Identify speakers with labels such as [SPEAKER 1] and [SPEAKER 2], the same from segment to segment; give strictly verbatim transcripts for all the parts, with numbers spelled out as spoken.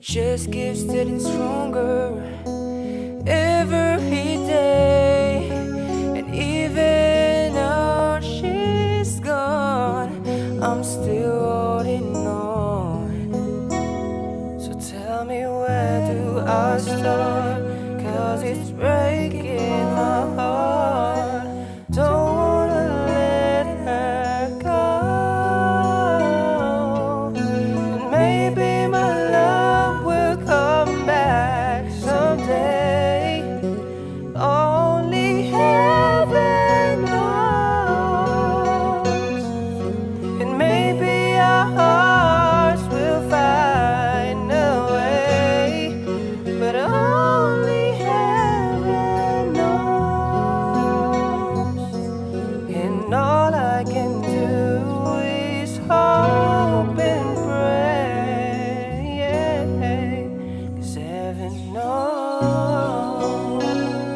[SPEAKER 1] just keeps getting stronger every day. And even though she's gone, I'm still holding on. So tell me, where do I start? Cause it's breaking my heart. Don't wanna let her go. And maybe my love will come back someday. Only heaven knows. And maybe our hearts will find a way, but only heaven knows. And all I can do is hope and pray, yeah, 'cause heaven knows.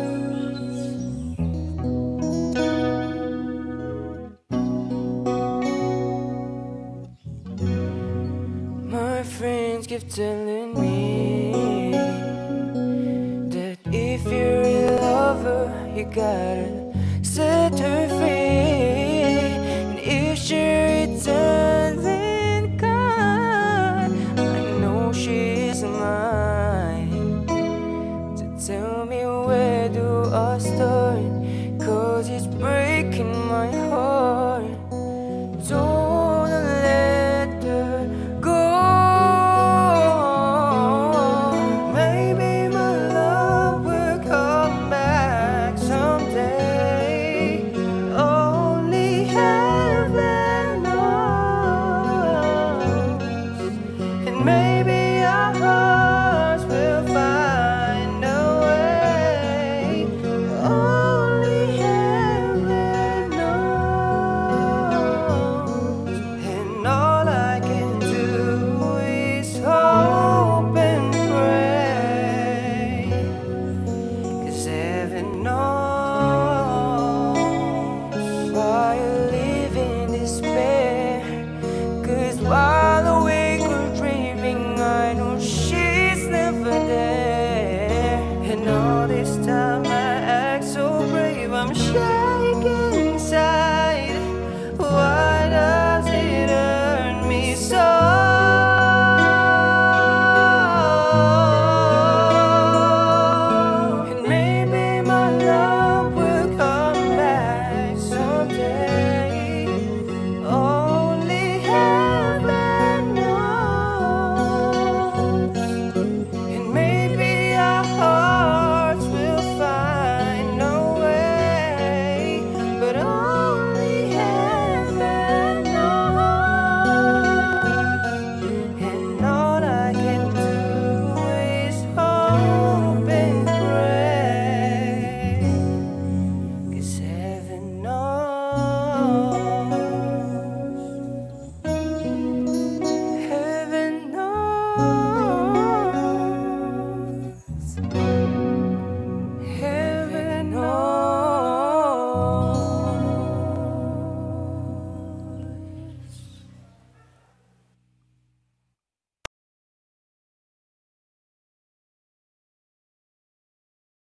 [SPEAKER 1] My friends keep telling me that if you're a lover, you gotta